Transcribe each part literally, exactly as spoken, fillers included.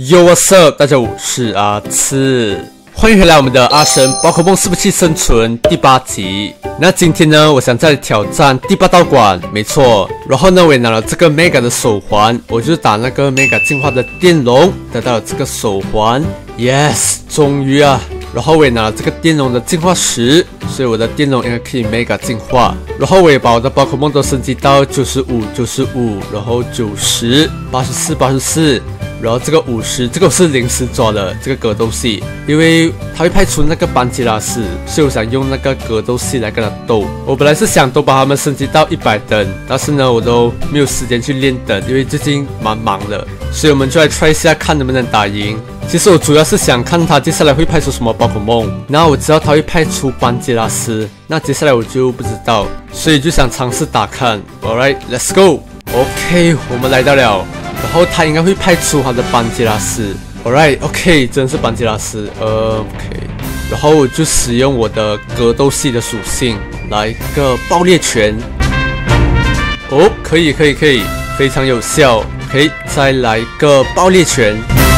Yo what's up， 大家好，我是阿次，欢迎回来我们的阿神宝可梦伺服器生存第八集。那今天呢，我想再挑战第八道馆，没错。然后呢，我也拿了这个 Mega 的手环，我就打那个 Mega 进化的电龙，得到了这个手环 ，yes， 终于啊！然后我也拿了这个电龙的进化石，所以我的电龙应该可以 Mega 进化。然后我也把我的宝可梦都升级到九十五、九十五，然后九十、八十四、八十四。然后这个五十，这个是临时抓的这个格斗系，因为他会派出那个班吉拉斯，所以我想用那个格斗系来跟他斗。我本来是想都把他们升级到一百等，但是呢，我都没有时间去练等，因为最近蛮忙的，所以我们就来 try 一下，看能不能打赢。其实我主要是想看他接下来会派出什么宝可梦，然后我知道他会派出班吉拉斯，那接下来我就不知道，所以就想尝试打看。Alright, let's go. OK， 我们来到了。然后他应该会派出他的班吉拉斯 ，Alright， OK， 真是班吉拉斯，呃 ，OK， 然后我就使用我的格斗系的属性，来一个爆裂拳，哦，可以，可以，可以，非常有效，可以再来一个爆裂拳，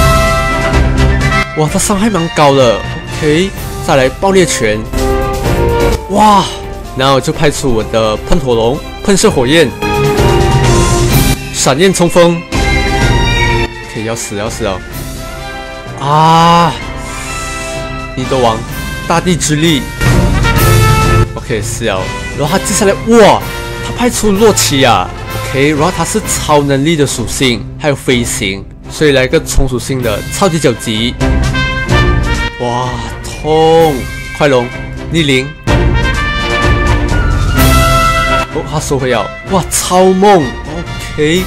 哇，他伤害蛮高的 ，OK， 再来爆裂拳，哇，然后我就派出我的喷火龙，喷射火焰，闪焰冲锋。可以要死要死了啊！你的王，大地之力 ，OK 死了。然后他接下来哇，他派出洛奇啊 ，OK， 然后他是超能力的属性，还有飞行，所以来个冲属性的超级九级。哇，痛！快龙逆鳞，哦，他收回了，哇，超梦 ，OK。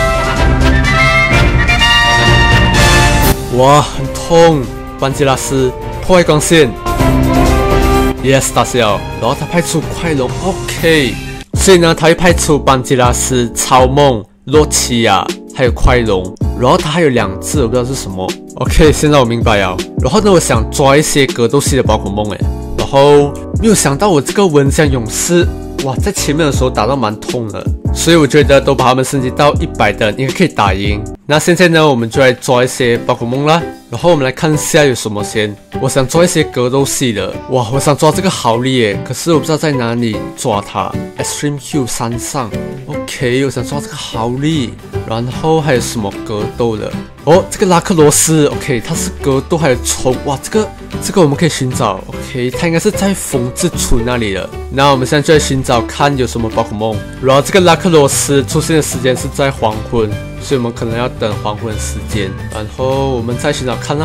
哇，很痛！班吉拉斯破坏光线 ，yes 打死了。然后他派出快龙 ，OK。所以呢，他会派出班吉拉斯、超梦、洛奇亚，还有快龙。然后他还有两只，我不知道是什么。OK， 现在我明白了。然后呢，我想抓一些格斗系的宝可梦，诶，然后没有想到我这个蚊香勇士，哇，在前面的时候打到蛮痛的。所以我觉得都把他们升级到一百的，应该可以打赢。那现在呢，我们就来抓一些宝可梦啦。然后我们来看一下有什么先。我想抓一些格斗系的，哇，我想抓这个豪利耶，可是我不知道在哪里抓它。Extreme Hill 山上 ，OK， 我想抓这个豪利。然后还有什么格斗的？哦，这个拉克罗斯 ，OK， 它是格斗还有冲，哇，这个这个我们可以寻找 ，OK， 它应该是在风之村那里的。那我们现在就来寻找看有什么宝可梦。然后这个拉克罗斯出现的时间是在黄昏，所以我们可能要等黄昏时间，然后我们再寻找看啦。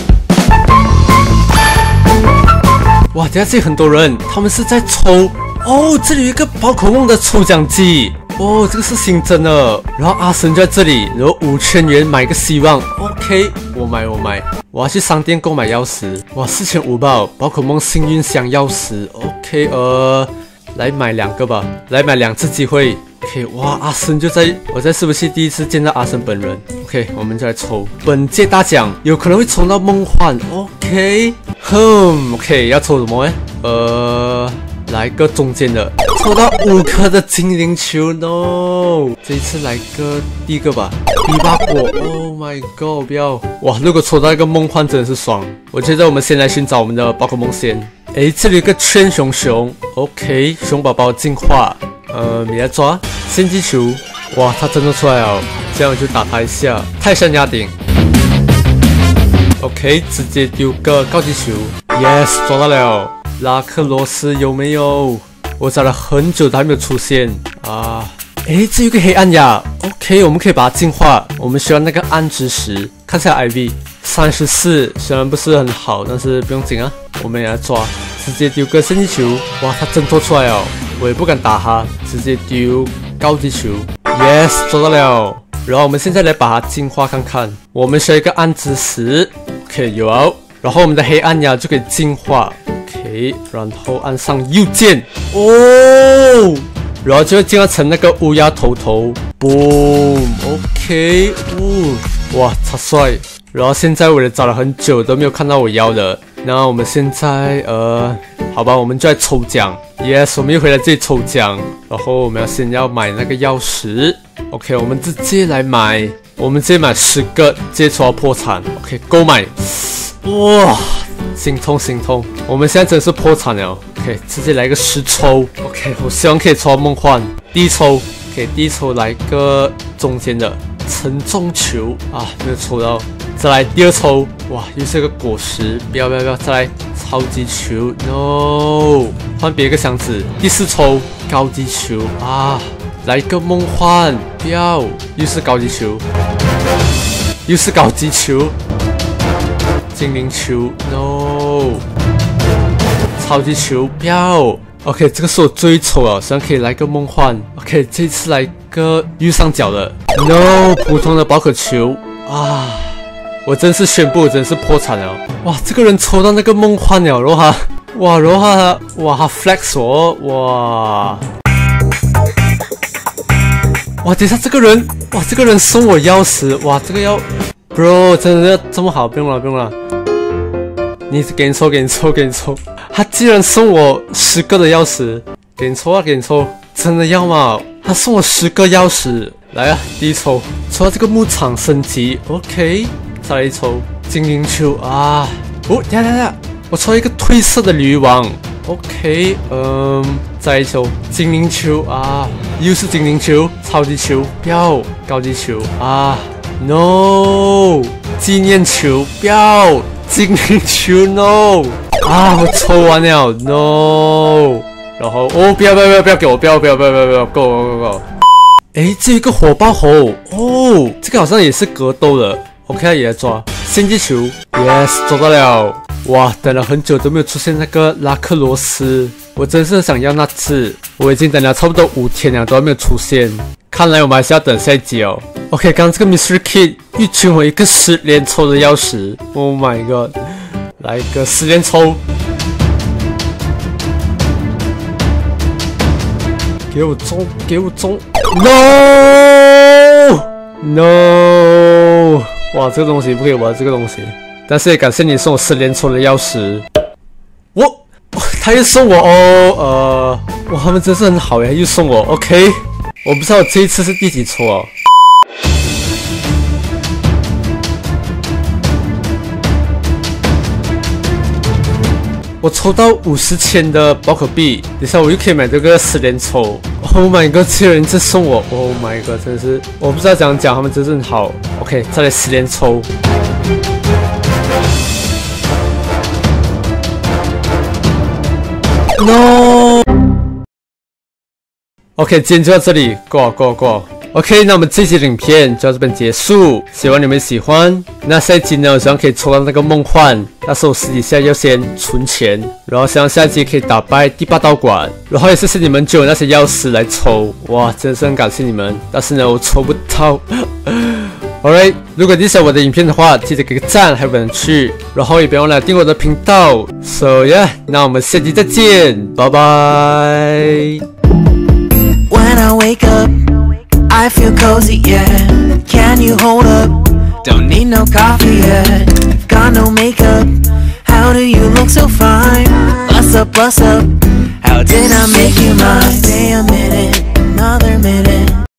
哇，等下这里很多人，他们是在抽哦，这里有一个宝可梦的抽奖机。哦，这个是新增的，然后阿神就在这里，然后五千元买个希望 ，OK， 我买我买，我要去商店购买钥匙，哇，四千五吧，宝可梦幸运箱钥匙 ，OK， 呃，来买两个吧，来买两次机会 ，OK， 哇，阿神就在，我在是不是第一次见到阿神本人 ？OK， 我们就来抽本届大奖，有可能会抽到梦幻 ，OK， 哼 ，OK， 要抽什么诶？呃。来个中间的，抽到五颗的精灵球 ，no！ 这一次来个第一个吧，比巴果 ，Oh my god！ 不要哇！如果抽到一个梦幻，真的是爽。我觉得我们先来寻找我们的宝可梦先。诶，这里有个圈熊熊 ，OK， 熊宝宝进化，呃，你来抓献祭球，哇，它真的出来了，这样我就打它一下，泰山压顶 ，OK， 直接丢个高级球 ，yes， 抓到了。拉克罗斯有没有？我找了很久，它还没有出现啊！诶，这有个黑暗呀 ，OK， 我们可以把它净化。我们需要那个暗之石，看一下 I V 三十四，虽然不是很好，但是不用紧啊，我们也来抓，直接丢个圣地球，哇，它挣脱出来了，我也不敢打它，直接丢高级球 ，yes， 抓到了。然后我们现在来把它净化看看，我们需要一个暗之石 ，OK， 有，然后我们的黑暗呀就可以净化。OK， 然后按上右键哦，然后就会进化成那个乌鸦头头 ，boom，OK， 哦，哇，超帅！然后现在我也找了很久都没有看到我要的，那我们现在呃，好吧，我们就来抽奖 ，yes， 我们又回来这里抽奖，然后我们要先要买那个钥匙 OK， 我们直接来买，我们直接买十个，直接抽到破产。OK， 购买。哇，心痛心痛！我们现在真是破产了。OK， 直接来个十抽。OK， 我希望可以抽到梦幻。第一抽 ，OK， 第一抽来个中间的沉重球啊，没有抽到。再来第二抽，哇，又是一个果实，不要不要不要！再来超级球 ，No， 换别个箱子。第四抽高级球啊，来一个梦幻，不要，又是高级球，又是高级球。精灵球 ，no， 超级球不要 ，OK， 这个是我最丑了，希望可以来个梦幻 ，OK， 这次来个右上角的 ，no， 普通的宝可球啊，我真是宣布，我真是破产了，哇，这个人抽到那个梦幻了，然后他，哇，然后他，哇，他 flex 我，哇，哇，等一下这个人，哇，这个人送我钥匙，哇，这个要 ，bro， 真的这么好，不用了，不用了。你给你抽，给你抽，给你抽！他竟然送我十个的钥匙，给你抽啊，给你抽！真的要吗？他送我十个钥匙，来啊，第一抽，抽到这个牧场升级 ，OK， 再来一抽精灵球啊！哦，等下等下，我抽一个褪色的驴王 ，OK， 嗯，再来一抽精灵球啊，又是精灵球，超级球，不要高级球啊 ，No， 纪念球，不要。精灵球 no 啊！我抽完了 no， 然后哦，不要不要不要不要给我，不要不要不要不要不要，够够够够！哎，这一个火爆猴哦，这个好像也是格斗的 ，OK， 也来抓星际球 ，yes， 抓到了！哇，等了很久都没有出现那个拉克罗斯，我真是想要那次，我已经等了差不多五天了，都还没有出现。看来我们还是要等下一集哦。OK， 刚刚这个 Mystery Kid 又请我一个十连抽的钥匙 ，Oh my god！ 来一个十连抽，给我中，给我中 ！No No！ 哇，这个东西不可以玩，这个东西。但是也感谢你送我十连抽的钥匙。我，他又送我哦，呃，哇，他们真是很好耶，又送我 OK。我不知道我这一次是第几抽哦。我抽到五十千的宝可币，等下我又可以买这个十连抽。Oh my god， 这些人在送我 ，Oh my god， 真是我不知道怎样讲，他们真是很好。OK， 再来十连抽。No。OK， 今天就到这里，够了够了够了。OK， 那我们这期影片就到这边结束，希望你们喜欢。那下一集呢，我希望可以抽到那个梦幻，但是我私底下要先存钱，然后希望下一集可以打败第八道馆，然后也谢谢你们就有那些钥匙来抽，哇，真的是很感谢你们。但是呢，我抽不到。Alright， 如果你喜欢我的影片的话，记得给个赞，还有人去，然后也别忘了订阅我的频道。So yeah， 那我们下集再见，拜拜。 When I wake up, I feel cozy, yeah. Can you hold up? Don't need no coffee yet. Got no makeup. How do you look so fine? Bust up, bust up. How did I make you